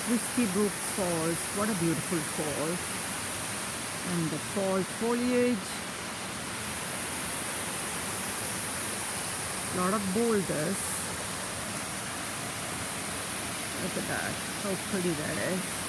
Whiskey Brook Falls. What a beautiful falls. And the fall foliage. Lot of boulders. Look at that. How pretty that is.